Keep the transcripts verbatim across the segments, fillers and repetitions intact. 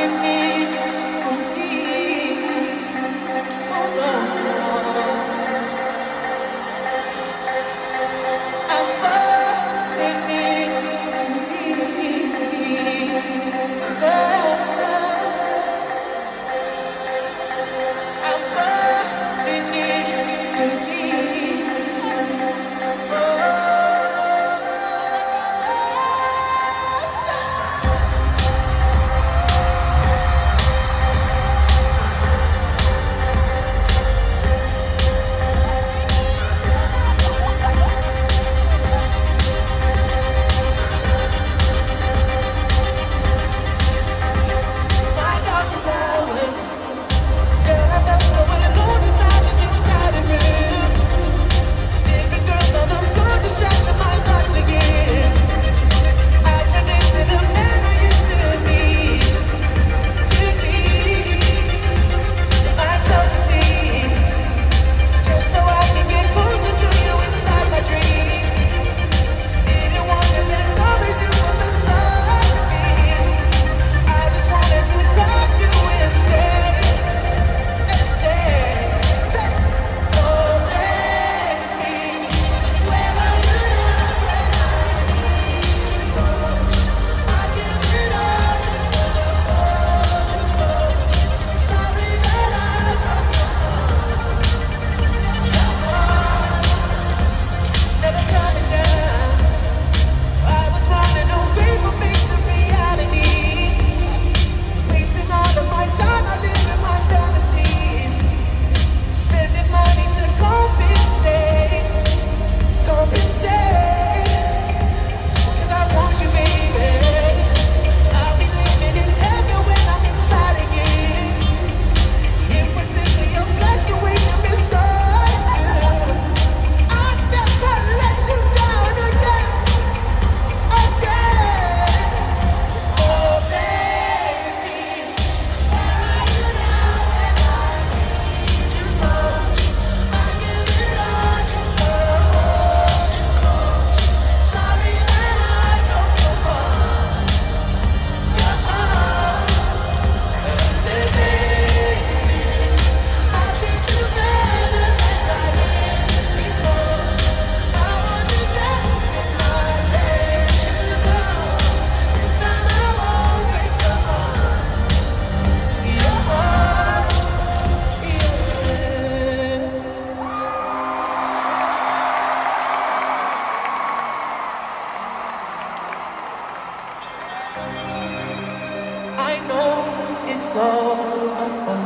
all my fun.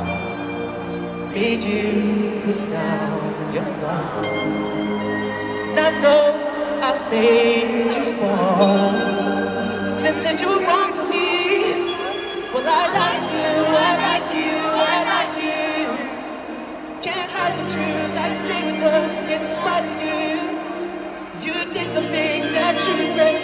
Made you put down your gun. And I know I made you fall. Then said you were wrong for me. Well, I lied to you, I lied to you, I lied to you. Can't hide the truth, I stay with her in spite of you. You did some things that you regret.